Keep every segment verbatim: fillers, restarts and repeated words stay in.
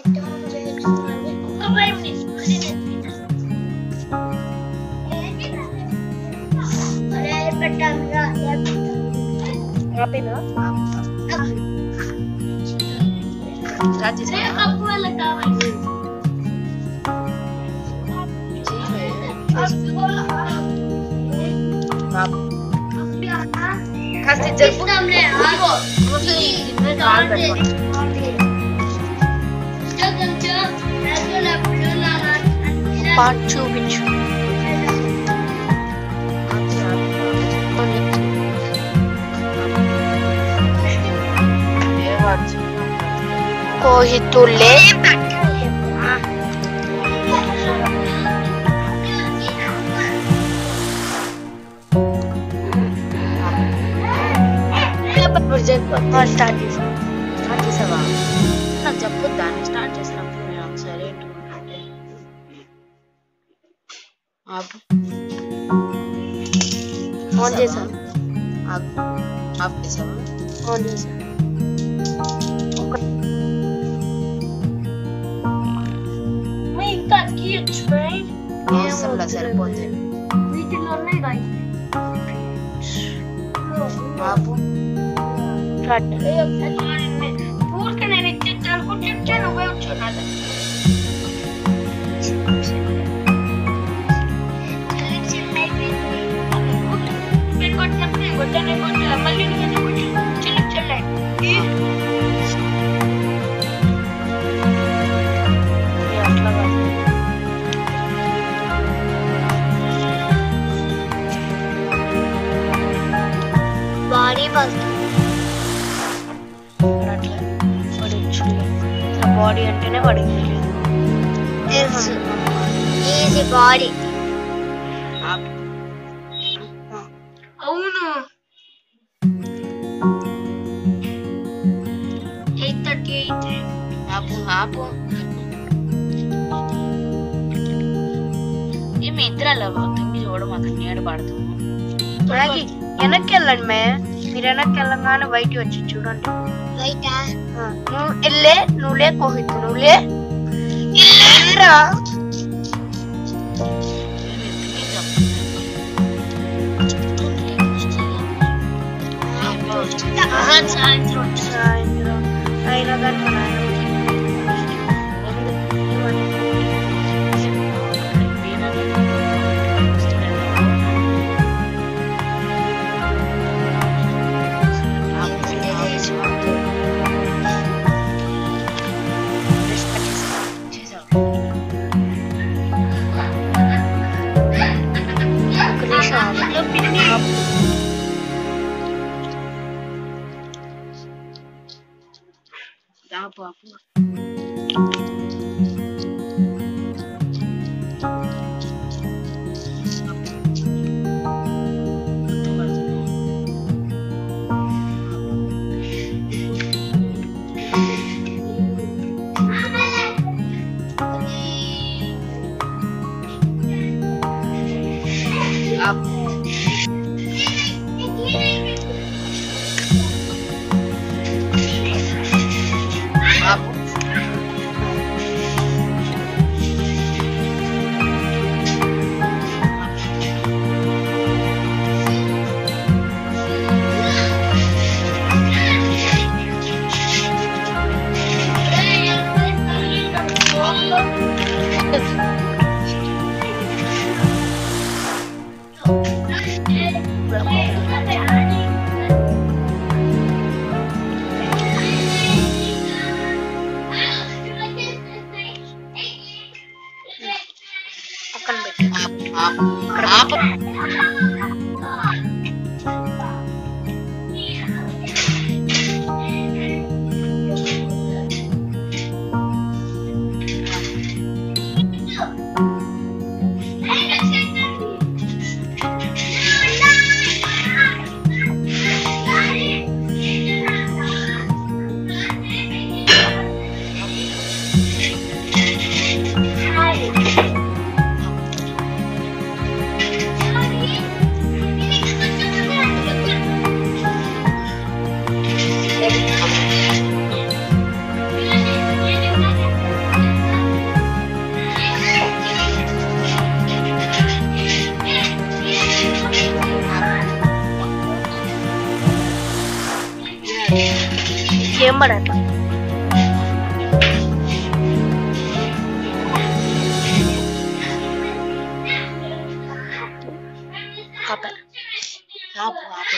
Part two which Kohitule start start చేసావా నాకు చెప్పు దాన్ని స్టార్ట్ చేసినప్పుడు నేను ఒకసారి ఆన్ చేసాను ఆఫ్ చేసావా ఆన్ చేసాను ఇంకా కీచ్ రైట్ అవసరంలా సరిపోతుంది వీటిలో ఉన్నాయి గాయ్ ఆపు స్టార్ట్ పూర్తి నేను ఇచ్చాను కూర్చొని ఉపయోగించున్నాను కొట్టనే కొట్ట మళ్ళీ చిల్లి చెల్లండి అట్లా బాడీ ఫస్ట్ అట్లా బాడీ అంటేనే వాడికి తెలియదు తెలుసు ఈజీ బాడీ అవును ఎయిట్ థర్టీ ఎయిట్ ఆపు ఆపు ఏమి ఇద్దరాలు తొంగి చూడడం అక్కడ నీడ పడుతుంది వెనక్కి వెళ్ళండి మే మీరు వెనక్కి వెళ్ళగానే బయటికి వచ్చి చూడండి రైటా నువ్వు వెళ్ళే నువ్వులే కోహిత్ నువ్వులే వెళ్ళరా సాయంత్రం సాయంత్రం అయినా కానీ మా నాయన ఆపు ఆపు కనబడట్లా. ఆపు ఆపు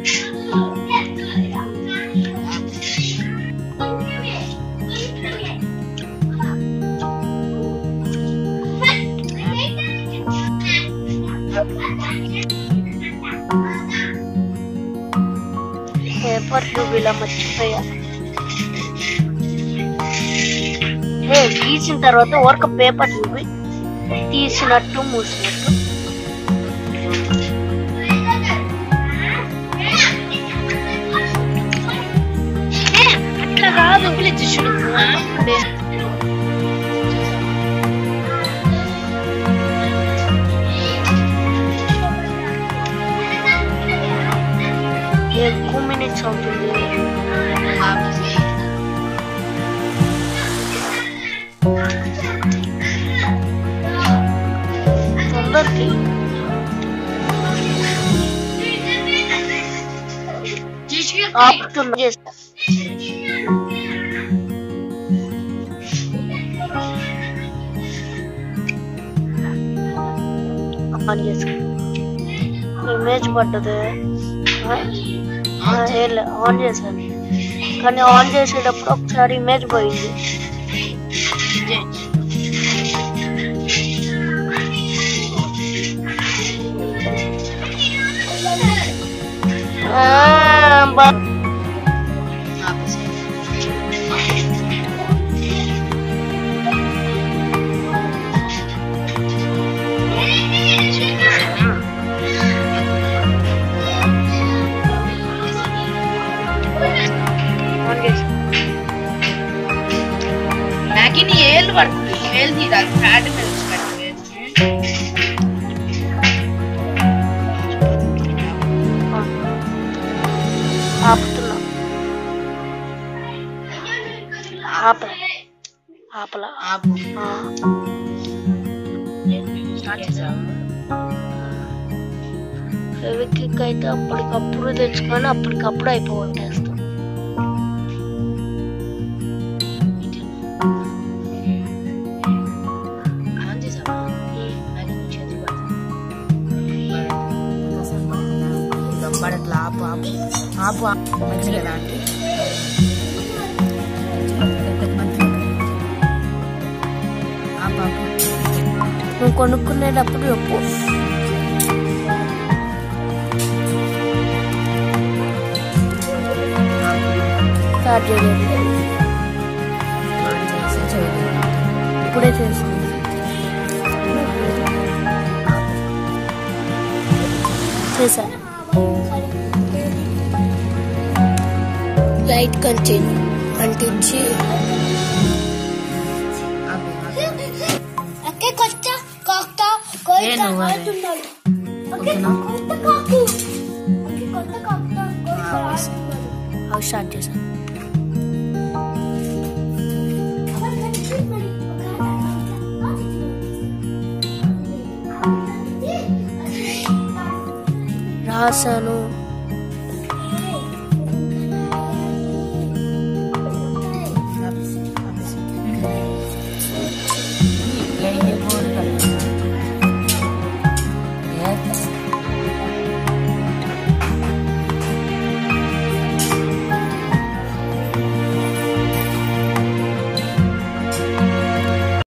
పేపర్ ట్యూబ్ ఇలా మర్చిపోయా. ఏ తీసిన తర్వాత ఒక పేపర్ ట్యూబ్ తీసినట్టు మూసినట్టు. అట్లా కాదు ఎక్కువ మినిట్స్ అవుతుంది. తొందరకి ఆపుతున్నా చేస్తా. ఆన్ చేసుకో. ఇమేజ్ పడ్డది. ఆన్ చేశాను కానీ ఆన్ చేసేటప్పుడు ఒకసారి ఇమేజ్ పోయింది. నాకిని ఏళ్ళు పడుతుంది. ఏళ్ళు తీరాలి ఫ్యాట్ మీద ఆపుతున్నా. ఆపల ఆపల ఆపు. ఫెవిక్విక్ అయితే అప్పటికప్పుడు తెచ్చుకొని అప్పటికప్పుడు అయిపోగొట్టేస్తాం. పడట్లా ఆపు ఆపు ఆపు మంచిగా లాంటి ఆపు ఆపు. నువ్వు కొనుక్కునేటప్పుడు చెప్పు. స్టార్ట్ చేయండి. ఇప్పుడే చేసుకుంది. చేసా. లైట్ కంటిన్యూ అంటించి అవి స్టార్ట్ చేశాను. రాశాను